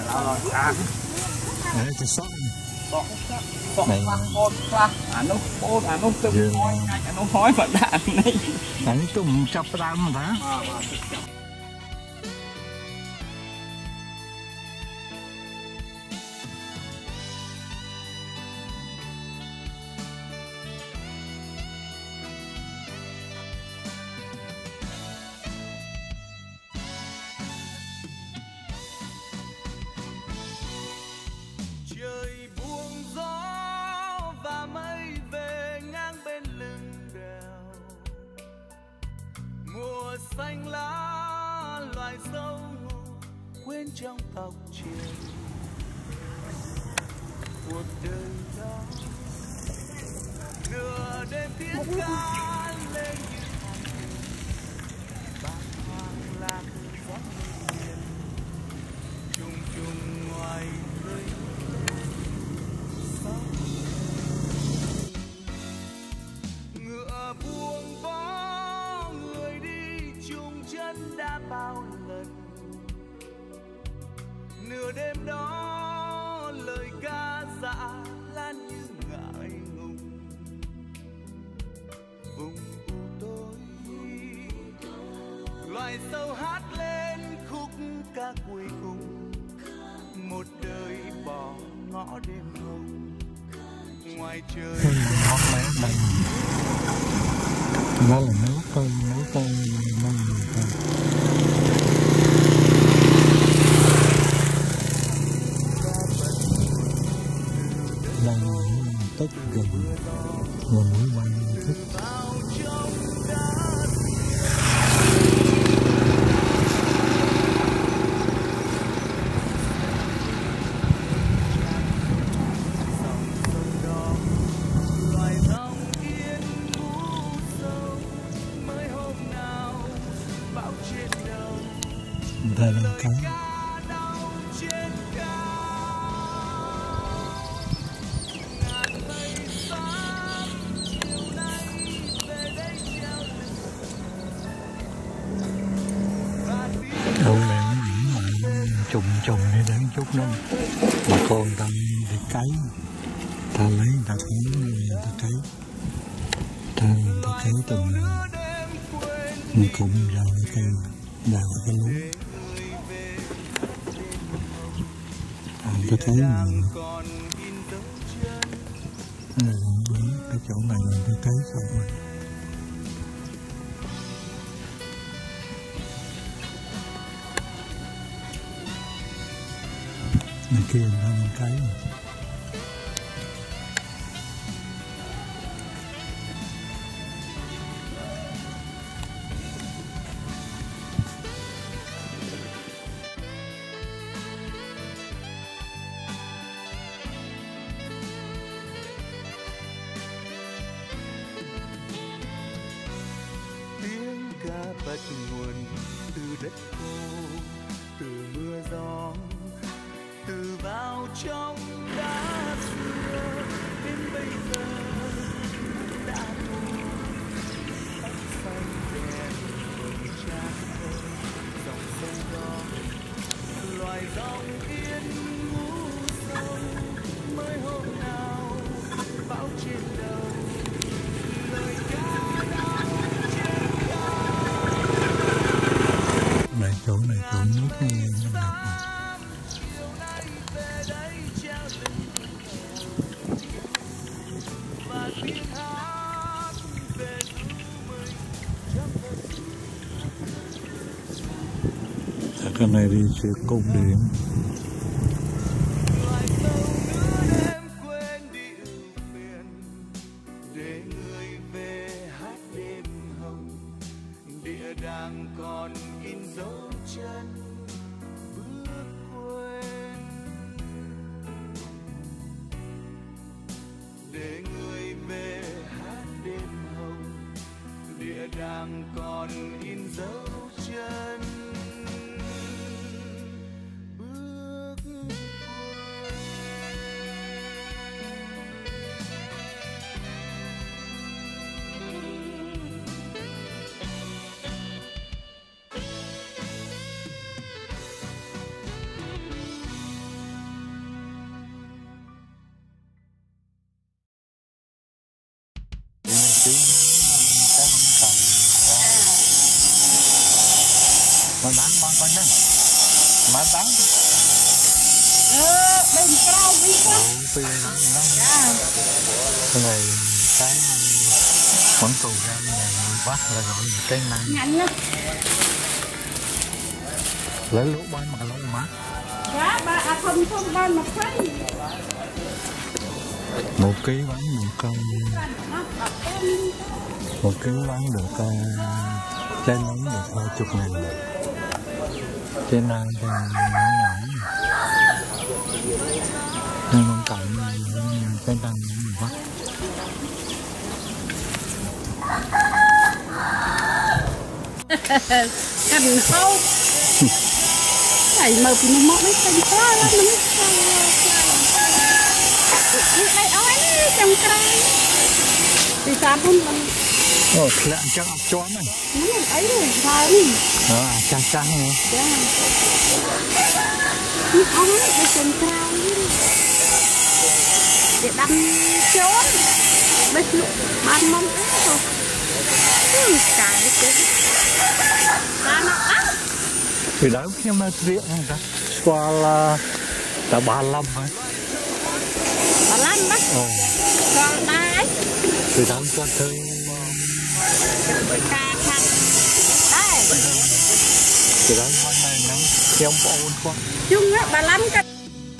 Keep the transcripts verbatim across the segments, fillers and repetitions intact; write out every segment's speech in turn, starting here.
Đấy, cái sót này à nó bố à nó tự nói à nó nói mà đã này đánh tùng chập ra mà đó. Xanh lá loài sâu quên trong tóc chiều cuộc đời đó nửa đêm tiếng ca lên bàng hoàng lạc gió miền trùng trùng ngoài khơi sóng ngựa buông bó đã bao lần nửa đêm đó lời ca dã lan như ngại ngùng vùng u tối loài sâu hát lên khúc ca cuối cùng một đời bỏ ngõ đêm hồng ngoài trời Hót lé đây đó là nước con nước con măng đang tức gần và mũi bay thức đây là cái đâu này trùng trùng đi đến chút nữa mà con ta đi cấy ta lấy ta cấy ta cấy ta ta cấy từng cùng ra cái đào cái lúa ta cấy cái chỗ này mình ta cấy xong rồi này kia người ta mình cấy bắt nguồn từ đất khô, từ mưa gió, từ vào trong đá xưa đến bây giờ đã ngủ tóc xanh đen vầng trăng khơi dòng sông đó loài rong yên ngủ sâu mới hôm nào bão trên đầu lời ca này chỗ này chỗ nước nó nghe nó ngập à. Cái này đi sẽ cung điện đang còn in dấu chân bước quên để người về hát đêm hồng địa đang còn in dấu chân bước đó má đắng ờ bên cao đi quá cái này cái quán tù ra nhà bắt là gọi là cây năng nhanh lắm lấy lúa bay mà lúa má giá ba à không không ba mà thấy một ký bán một con một ký bán được uh, trái nóng được hai chục ngàn trái nang thì nhỏ nhỏ nhưng quan trọng là trái nang mình bắt cần khâu phải mở thì nó mọc nó xanh quá lắm nó mới đây ơi trong cây thì sao không mình ồ lẹ chắc ấp chó này nó ấy rồi thôi à chăng chăng này nó ống nó trong cây để đâm trốn bây giờ ban mông rồi cái cái ta nó áp thì đó nhưng mà riêng ta qua là ta ba lâm hả ba lâm đó còn ba thì đó qua thương ca khăn đây thì đó con này nó trong ôn quá chung á ba lâm cái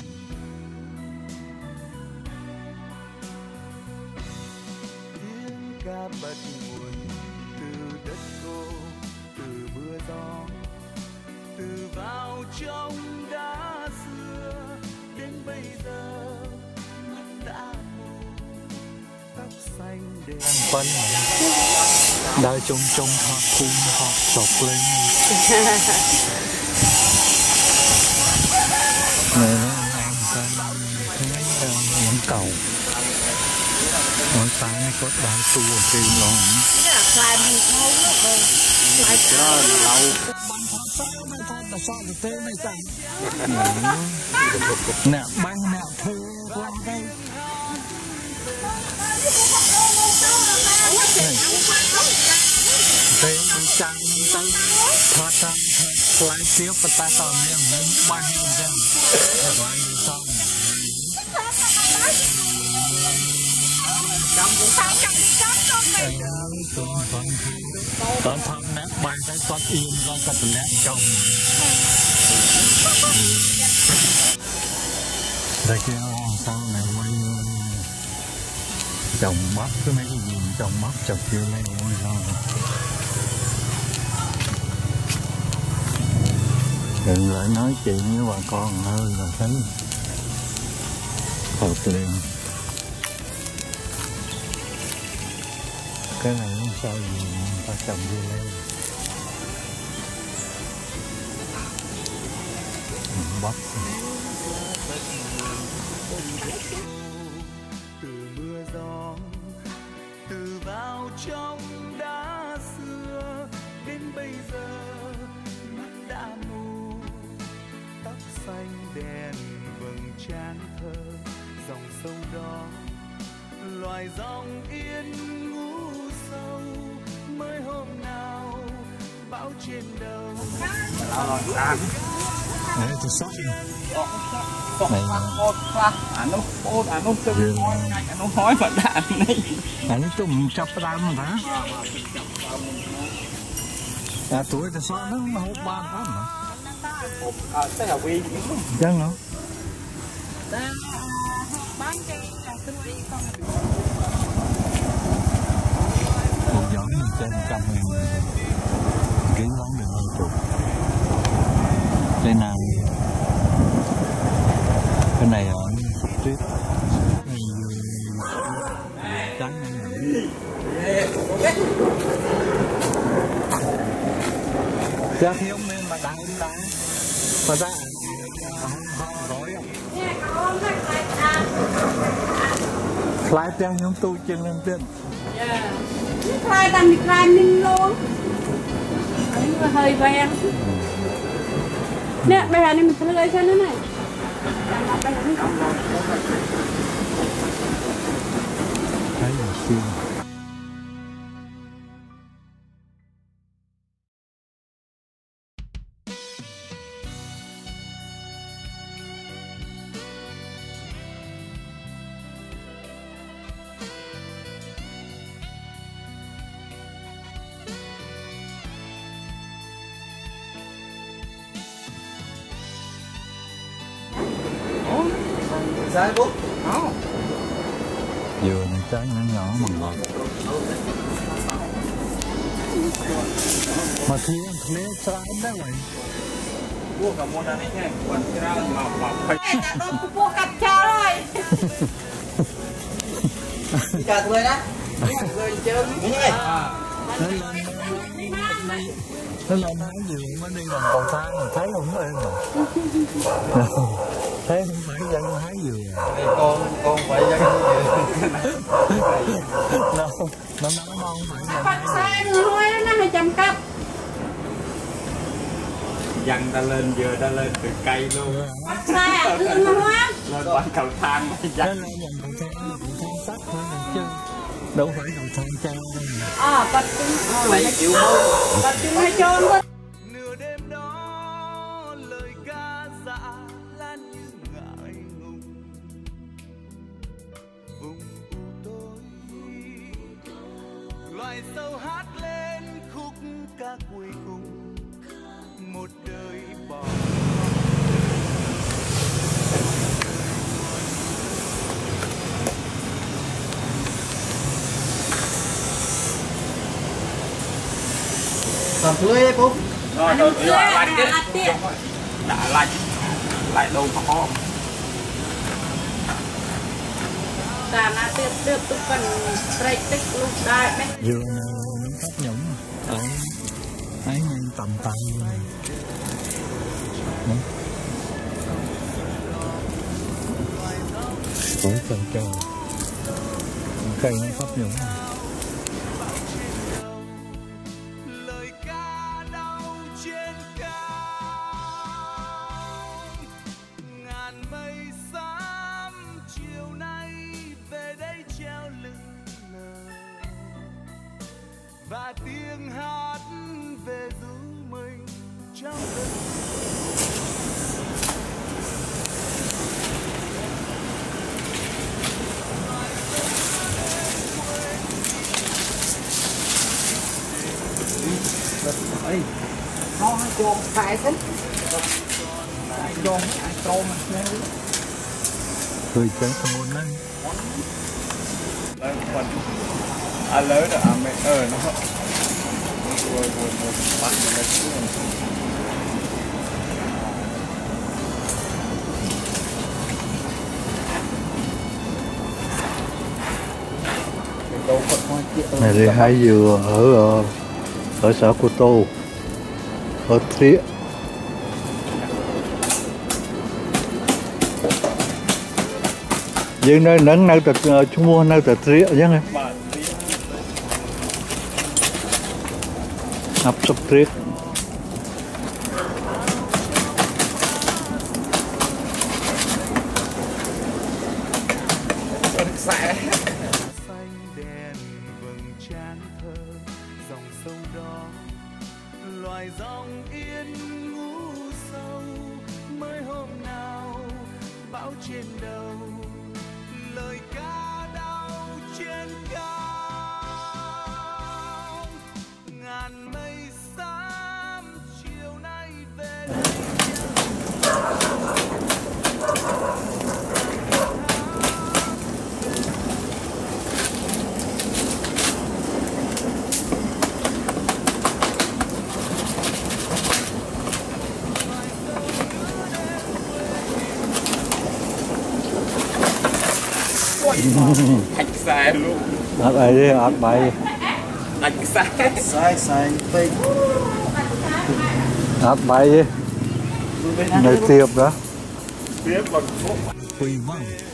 ca bật nguồn từ đất khô từ mưa gió từ vào trong đá xưa đến bây giờ mắt đã mù tóc xanh đen phân đời chung chung họ phun họ sọc lên này nó ăn cái cái món cầu món tay nó có đá tu ở trên nó khai mình nấu nó rồi khai cho lâu nè băng nè thơ qua đây thế đi chăng tay thoát ra lại tiếp và ta tỏ miệng nên băng lên chân rồi đi xong con thằng nè bay tới con im con cật nè chồng đây kia sau này quay chồng bắp cứ mấy cái gì chồng bắp chồng kia lên ôi lo đừng lại nói chuyện với bà con hơi là thấy hợp liền cái này không sao gì ta trồng đi lên bắp từ mưa gió từ vào trong đá xưa đến bây giờ mắt đã mù tóc xanh đen vầng trán thơ dòng sông đó loài dòng yên ngủ sâu mới hôm nào bão trên đầu đấy tôi sót này một pha anh nó ô anh nó từng nói anh nó nói mà đạn này anh nó tụm chọc đam mà à tuổi tôi sót nó mà hộp ba tháng mà à thế là vì chân nó bán cái con một giống trên trăm ngàn ký bán được hai chục cái nào cái này ở tuyết trắng ra khi ông nên mà đăng em đăng mà ra không gói khai tiếng nhóm tôi trên lên tên khai đang bị khai ninh luôn hơi ven nè bây giờ này mình sẽ lấy cho nó này thấy là xuyên Sai bố. Dừa này trái nhỏ nhỏ mà ngọt. Mà thía thía trái đó vậy. Bố cả môn này nhé. Quần ra mà mà phải. Bố cắt cho rồi. Chào tụi đó. Người chơi như thế. Nó lên hái dừa mới đi bằng cầu thang mà thấy không có em mà. Thế không phải dân hái dừa. Con con phải dân dừa. Nó nó nói non phải là Bắt xe người thôi nó hai trăm cặp. Dân ta lên dừa ta lên từ cây luôn. Bắt xe người mà hoa. Lên bằng cầu thang mới nó dân. lên bằng cầu thang là cầu thang sắt thôi chứ đâu phải cầu thang treo đâu. Ờ, bắt chúng Lấy chịu mơ. bắt chúng hai trôn thôi. Nửa đêm đó lời ca dạ lan như ngại ngùng vùng u tối loài sâu hát lên khúc ca cuối cùng một đời bỏ. Còn tươi bố. Rồi rồi rồi lạnh chứ. Đã lạnh. Lại đâu có khó. Cả là tiếp tiếp tục cần break tích lúc đại đấy. Dừa này nó thấp nhũng ở ấy nên tầm tay này. Ủa trời trời. Cây nó thấp nhũng này. Lời ca đau trên cao ngàn mây xám chiều nay về đây treo lưng lờ và tiếng hát về ru mình trong đêm. Ấy. Nó cho khai thích. Cho ai trôm nha. Cười chơi không muốn lên. Lên phần. À lớn rồi à mẹ ờ nó. Rồi rồi rồi bắt nó xuống. Này đi hái dừa ở ở xã Cô Tô, ở Thía. Nhưng nơi nắng nơi tật chúng mua nơi tật Thía chứ nghe. Ấp sắp Thía. Sẽ Xanh đèn vầng trán thơ dòng sông đó loài dòng yên ngủ sâu mới hôm nào bão trên đầu lời ca đau trên cao ngàn mây xám chiều nay về đây. thạch xe luôn. Ấp ấy đi, ấp bay. Thạch xe. Sai sai phê. Ấp bay đi. Nơi tiệp đó. Tiếp bằng thuốc. Quỳ quá.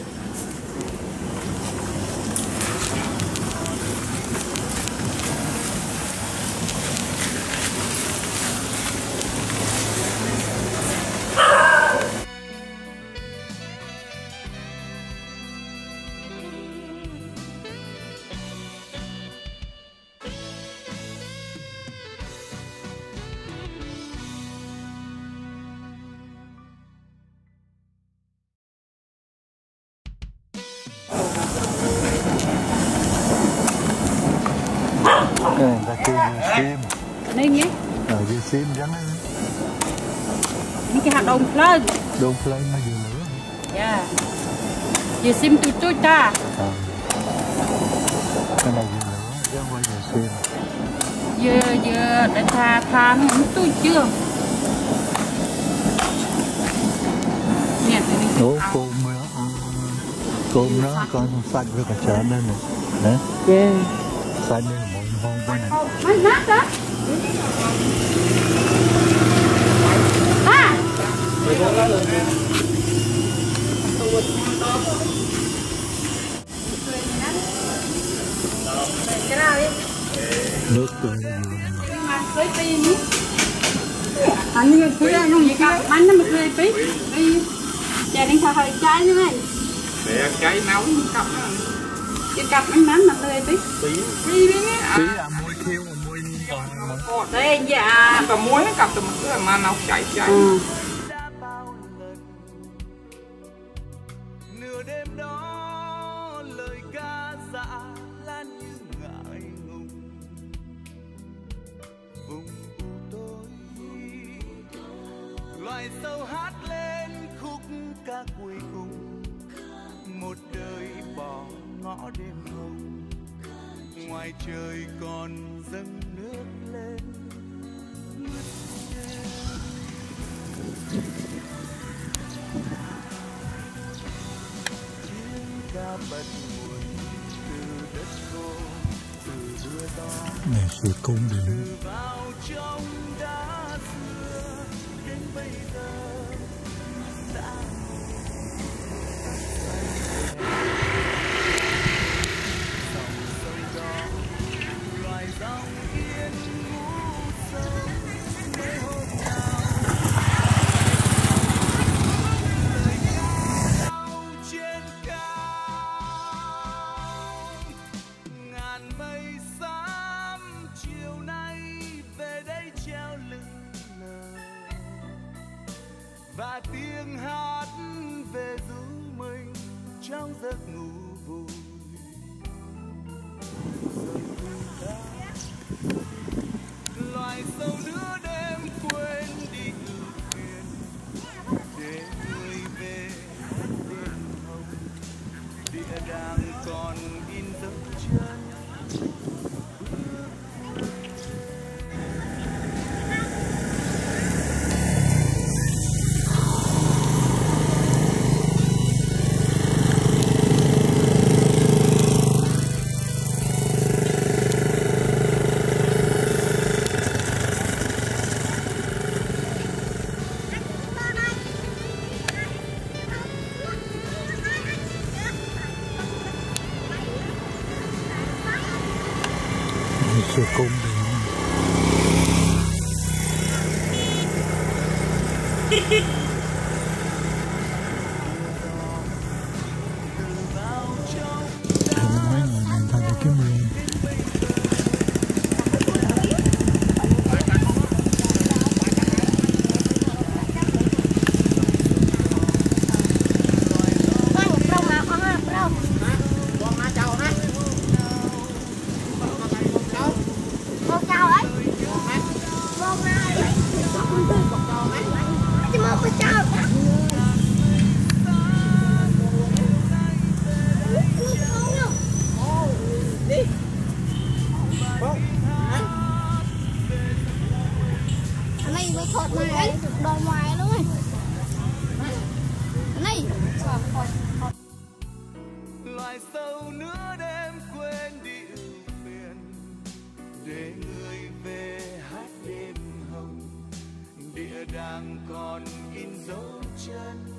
Cái này ta kêu dừa xiêm. Đây nhé. Ờ, dừa xiêm rắn ấy. Những cái hạt đồng lên. Đôn lên nó dừa lửa. Dạ. giờ sim tụi tôi ta À. Cái này gì nữa, chứ không phải giờ xuyên. giờ giờ để tha tha nó tôi chưa nè Ủa cơm nữa, à, cơm nó con xanh với cả chả nên này, nè, xanh nên là một hôm qua này. mấy nát đó à cái nào đi Nước tươi. mà lấy pin nhé anh như cứ ra luôn vậy các bánh nó mà lấy pin đi chờ đến hơi cháy nữa này để cháy nấu cặp cái cặp bánh nấm là lấy pin tí đi đi Tí là muối thiêu, muối còn đây dạ cả muối cặp từ một cái mà nấu cháy cháy đã bao lần nửa đêm đó lời ca dạ lan như ngại ngùng vùng u tối loài sâu hát lên khúc ca cuối cùng một đời bỏ ngõ đêm hồng ngoài trời còn dâng nước lên ca bật nguồn từ đất khô từ mưa to này sự cung điện. từ vào trong đá xưa đến bây giờ đã dòng sông đó loài dòng yên ngủ sâu mới hôm nào lời ca trên cao ngàn mây xám chiều nay về đây treo lưng lời và tiếng hát về ru mình trong giấc ngủ vùi loài sâu lứa đêm quên đi ưu phiền để người về đêm hồng địa đàng còn in dấu chân Sự cung điện. Thấy mấy người này ta được cái mưa. loài sâu nửa đêm quên đi ưu phiền để người về hát đêm hồng địa đàng còn in dấu chân